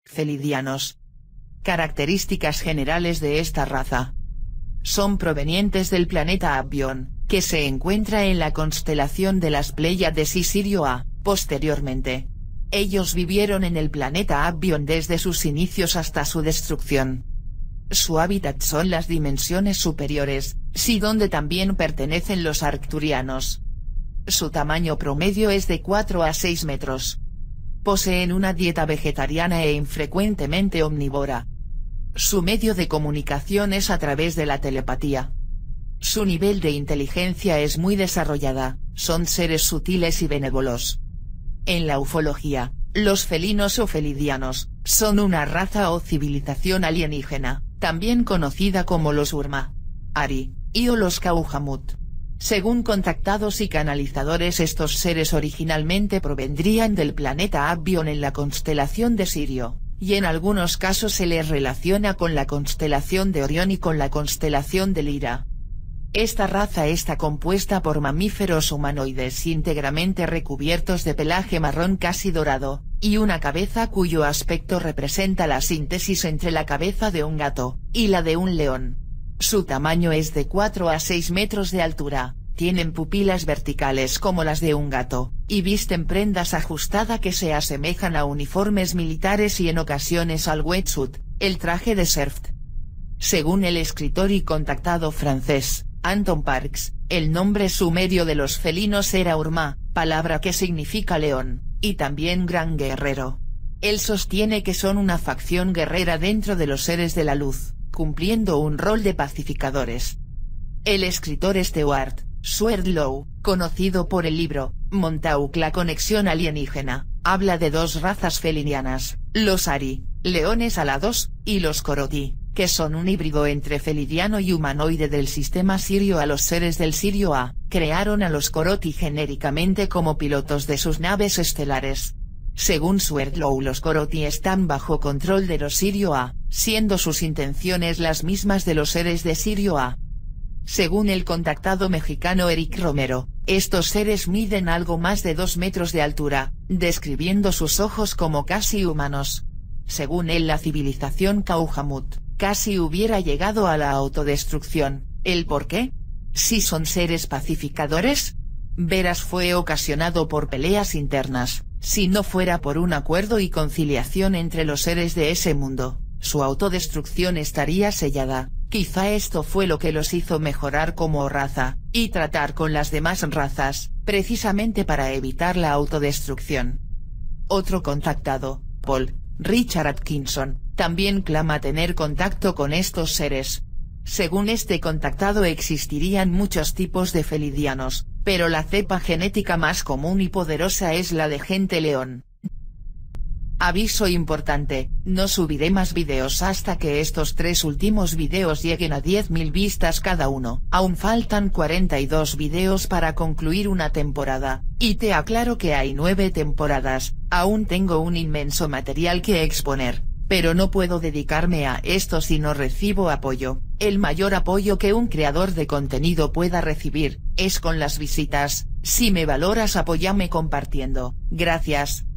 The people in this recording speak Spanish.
Felidianos. Características generales de esta raza. Son provenientes del planeta Abión, que se encuentra en la constelación de las Pléyades y Sirio A. Posteriormente, ellos vivieron en el planeta Abión desde sus inicios hasta su destrucción. Su hábitat son las dimensiones superiores, donde también pertenecen los arcturianos. Su tamaño promedio es de 4 a 6 metros. Poseen una dieta vegetariana e infrecuentemente omnívora. Su medio de comunicación es a través de la telepatía. Su nivel de inteligencia es muy desarrollada, son seres sutiles y benévolos. En la ufología, los felinos o felidianos, son una raza o civilización alienígena, también conocida como los Urma, Ari, o los Kauhamut. Según contactados y canalizadores, estos seres originalmente provendrían del planeta Abión en la constelación de Sirio, y en algunos casos se les relaciona con la constelación de Orión y con la constelación de Lira. Esta raza está compuesta por mamíferos humanoides íntegramente recubiertos de pelaje marrón casi dorado, y una cabeza cuyo aspecto representa la síntesis entre la cabeza de un gato y la de un león. Su tamaño es de 4 a 6 metros de altura, tienen pupilas verticales como las de un gato, y visten prendas ajustadas que se asemejan a uniformes militares y en ocasiones al wetsuit, el traje de surf. Según el escritor y contactado francés, Anton Parks, el nombre sumerio de los felinos era Urma, palabra que significa león, y también gran guerrero. Él sostiene que son una facción guerrera dentro de los seres de la luz, cumpliendo un rol de pacificadores. El escritor Stewart Swerdlow, conocido por el libro Montauk, la conexión alienígena, habla de dos razas felinianas, los Ari, leones alados, y los Koroti, que son un híbrido entre felidiano y humanoide del sistema Sirio. A los seres del Sirio A, crearon a los Koroti genéricamente como pilotos de sus naves estelares. Según Swerdlow, los Koroti están bajo control de los Sirio A, siendo sus intenciones las mismas de los seres de Sirio A. Según el contactado mexicano Eric Romero, estos seres miden algo más de 2 metros de altura, describiendo sus ojos como casi humanos. Según él, la civilización Kauhamut casi hubiera llegado a la autodestrucción. ¿El por qué? ¿Si son seres pacificadores? Verás, fue ocasionado por peleas internas. Si no fuera por un acuerdo y conciliación entre los seres de ese mundo, su autodestrucción estaría sellada. Quizá esto fue lo que los hizo mejorar como raza, y tratar con las demás razas, precisamente para evitar la autodestrucción. Otro contactado, Paul Richard Atkinson, también clama tener contacto con estos seres. Según este contactado, existirían muchos tipos de felidianos, pero la cepa genética más común y poderosa es la de gente león. Aviso importante, no subiré más videos hasta que estos 3 últimos videos lleguen a 10.000 vistas cada uno. Aún faltan 42 videos para concluir una temporada, y te aclaro que hay 9 temporadas. Aún tengo un inmenso material que exponer, pero no puedo dedicarme a esto si no recibo apoyo. El mayor apoyo que un creador de contenido pueda recibir, es con las visitas. Si me valoras, apóyame compartiendo. Gracias.